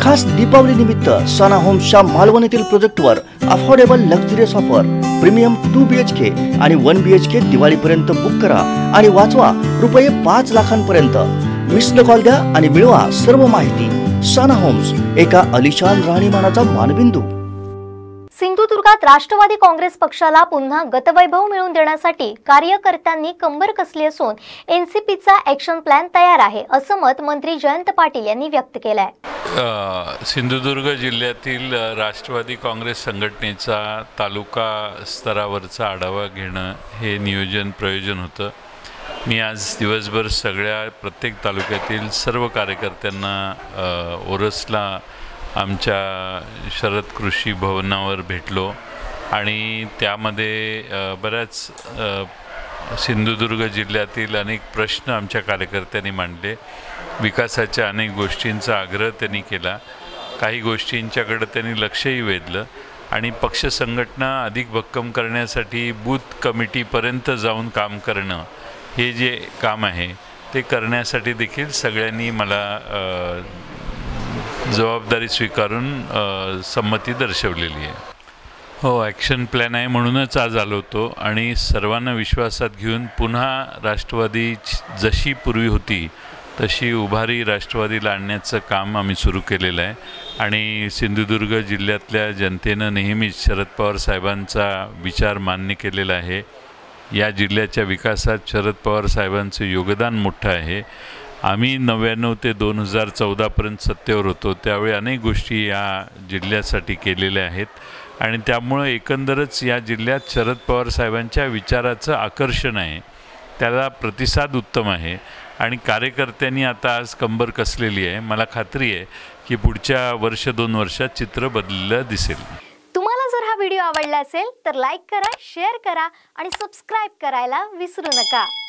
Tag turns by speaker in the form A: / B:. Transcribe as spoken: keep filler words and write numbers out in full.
A: खास दीपावली निमित्त सना होम्सच्या मालवण येथील प्रोजेक्टवर affordable luxurious offer premium two B H K आणि वन बी एच के दिवाळीपर्यंत बुक करा आणि वाचवा रुपये पाच लाखांपर्यंत। मिस्ड कॉल द्या आणि मिळवा सर्व माहिती। सना होम्स, एका अलिशान राहणीमानाचा मानबिंदू।
B: सिंधुदुर्गात राष्ट्रवादी काँग्रेस पक्षाला पुन्हा गतवैभव मिळवून देण्यासाठी कार्यकर्त्यांनी कंबर कसली असून एनसीपीचा ॲक्शन प्लॅन तयार आहे, असं मत मंत्री जयंत पाटील यांनी व्यक्त केलं आहे।
C: सिंधुदुर्ग जिल्ह्यातील राष्ट्रवादी काँग्रेस संघटनेचा तालुका स्तरावरचा आढावा घेणं हे नियोजन प्रयोजन होतं। मी आज दिवसभर सगळ्या प्रत्येक तालुक्यातील सर्व कार्यकर्त्यांना ओरसला आमच्या शरद कृषी भवनावर भेटलो आणि त्यामध्ये बऱ्याच सिंधुदुर्ग जिल्ह्यातील अनेक प्रश्न आमच्या कार्यकर्त्यांनी मांडले। विकासाच्या अनेक गोष्टींचा आग्रह त्यांनी केला, काही गोष्टींच्याकडे त्यांनी लक्षही वेधलं आणि पक्ष संघटना अधिक भक्कम करण्यासाठी बूथ कमिटीपर्यंत जाऊन काम करणं हे जे काम आहे ते करण्यासाठी देखील सगळ्यांनी मला जबाबदारी स्वीकारून संमती दर्शवलेली आहे। हो, ॲक्शन प्लॅन आहे म्हणूनच आज आलो होतो आणि सर्वांना विश्वासात घेऊन पुन्हा राष्ट्रवादी जशी पूर्वी होती तशी उभारी राष्ट्रवादीला आणण्याचं काम आम्ही सुरू केलेलं आहे आणि सिंधुदुर्ग जिल्ह्यातल्या जनतेनं नेहमीच शरद पवार साहेबांचा विचार मान्य केलेला आहे। या जिल्ह्याच्या विकासात शरद पवार साहेबांचं योगदान मोठं आहे। आम्ही नव्याण्णव ते दोन हजार चौदापर्यंत सत्तेवर होतो, त्यावेळी अनेक गोष्टी या जिल्ह्यासाठी केलेल्या आहेत आणि त्यामुळे एकंदरच या जिल्ह्यात शरद पवार साहेबांच्या विचाराचं आकर्षण आहे, त्याला प्रतिसाद उत्तम आहे आणि कार्यकर्त्यांनी आता आज कंबर कसलेली आहे। मला खात्री आहे की पुढच्या वर्ष दोन वर्षात चित्र बदललेलं दिसेल।
B: तुम्हाला जर हा व्हिडिओ आवडला असेल तर लाईक करा, शेअर करा आणि सबस्क्राइब करायला विसरू नका।